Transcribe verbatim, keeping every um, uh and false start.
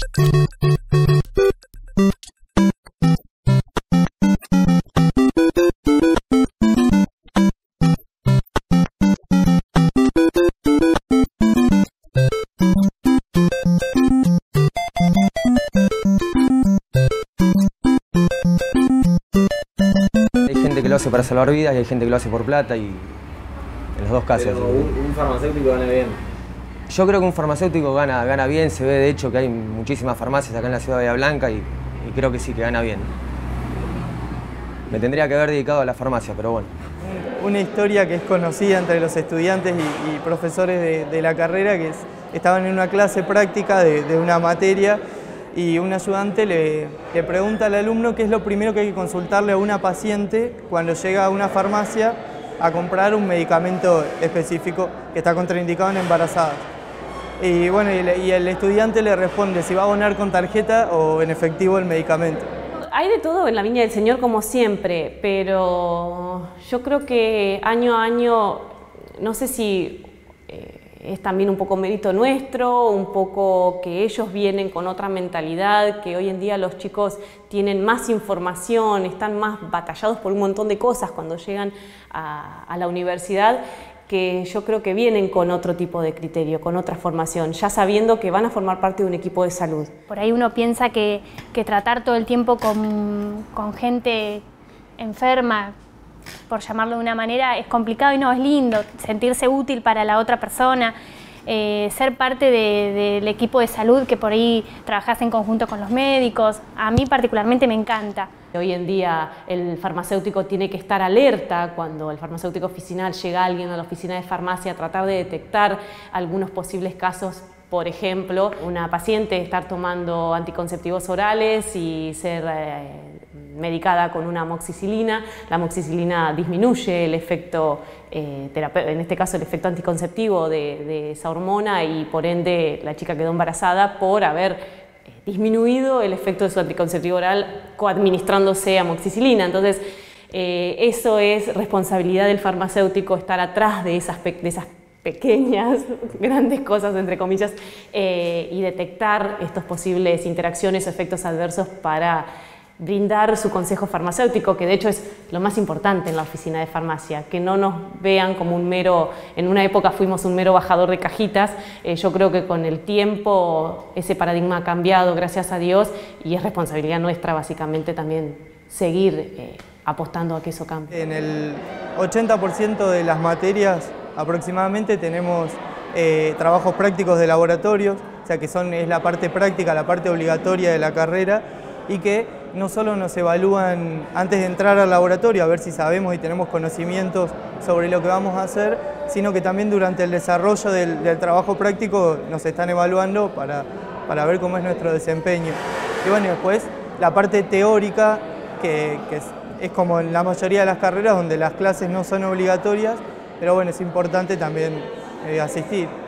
Que lo hace para salvar vidas y hay gente que lo hace por plata, y en los dos casos. Pero un, un farmacéutico gana bien. Yo creo que un farmacéutico gana, gana bien, se ve de hecho que hay muchísimas farmacias acá en la ciudad de Bahía Blanca y, y creo que sí, que gana bien. Me tendría que haber dedicado a la farmacia, pero bueno. Una historia que es conocida entre los estudiantes y, y profesores de, de la carrera, que es, estaban en una clase práctica de, de una materia y un ayudante le, le pregunta al alumno qué es lo primero que hay que consultarle a una paciente cuando llega a una farmacia a comprar un medicamento específico que está contraindicado en embarazadas. Y bueno, y, le, y el estudiante le responde si va a abonar con tarjeta o en efectivo el medicamento. Hay de todo en la Viña del Señor como siempre, pero yo creo que año a año, no sé si eh, es también un poco mérito nuestro, un poco que ellos vienen con otra mentalidad, que hoy en día los chicos tienen más información, están más batallados por un montón de cosas cuando llegan a, a la universidad, que yo creo que vienen con otro tipo de criterio, con otra formación, ya sabiendo que van a formar parte de un equipo de salud. Por ahí uno piensa que, que tratar todo el tiempo con, con gente enferma, por llamarlo de una manera, es complicado y no, es lindo sentirse útil para la otra persona, eh, ser parte de, del equipo de salud que por ahí trabajás en conjunto con los médicos. A mí particularmente me encanta. Hoy en día el farmacéutico tiene que estar alerta cuando el farmacéutico oficinal llega alguien a la oficina de farmacia a tratar de detectar algunos posibles casos. Por ejemplo, una paciente estar tomando anticonceptivos orales y ser eh, medicada con una amoxicilina. La amoxicilina disminuye el efecto, eh, en este caso el efecto anticonceptivo de, de esa hormona y por ende la chica quedó embarazada por haber disminuido el efecto de su anticonceptivo oral coadministrándose amoxicilina. Entonces, eh, eso es responsabilidad del farmacéutico, estar atrás de esas, de esas pequeñas, grandes cosas, entre comillas, eh, y detectar estas posibles interacciones o efectos adversos para brindar su consejo farmacéutico, que de hecho es lo más importante en la oficina de farmacia, que no nos vean como un mero, en una época fuimos un mero bajador de cajitas. Eh, yo creo que con el tiempo ese paradigma ha cambiado, gracias a Dios, y es responsabilidad nuestra básicamente también seguir eh, apostando a que eso cambie. En el ochenta por ciento de las materias aproximadamente tenemos eh, trabajos prácticos de laboratorios, o sea que son, es la parte práctica, la parte obligatoria de la carrera, y que no solo nos evalúan antes de entrar al laboratorio a ver si sabemos y tenemos conocimientos sobre lo que vamos a hacer, sino que también durante el desarrollo del, del trabajo práctico nos están evaluando para, para ver cómo es nuestro desempeño. Y bueno, después la parte teórica, que, que es, es como en la mayoría de las carreras donde las clases no son obligatorias, pero bueno, es importante también eh, asistir.